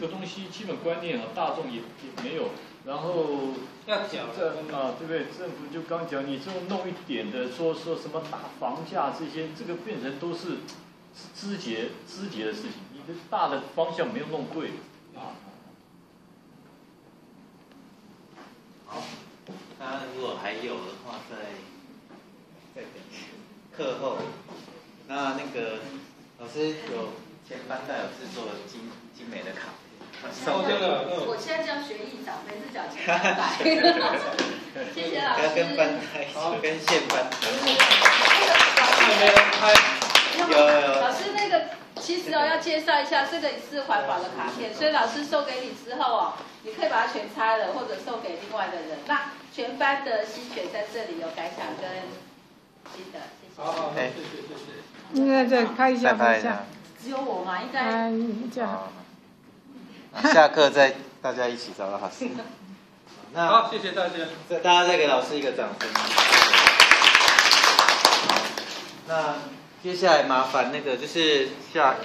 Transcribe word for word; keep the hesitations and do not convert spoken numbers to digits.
个东西基本观念啊，大众也也没有。然后要讲这啊，对不对？政府就刚讲，你这种弄一点的，说说什么打房价这些，这个变成都是枝节枝节的事情，你的大的方向没有弄对啊。 好，那如果还有的话，在在等课后，那那个老师有前班代有制作精精美的卡。 收真的，嗯。 我现在叫学艺长，每次讲前两百。谢谢老师。 要跟班台，跟现班台。 没人拍。 有有。 老师那个，其实哦要介绍一下，这个是环保的卡片，所以老师送给你之后哦，你可以把它全拆了，或者送给另外的人。那全班的新学在这里有感想跟新的，谢谢。 好好，谢谢谢谢。 应该再拍一下，拍一下。 只有我吗？应该。 哎，这样。 下课再大家一起找老师。那好，谢谢大家。 这大家再给老师一个掌声。那接下来麻烦那个就是下。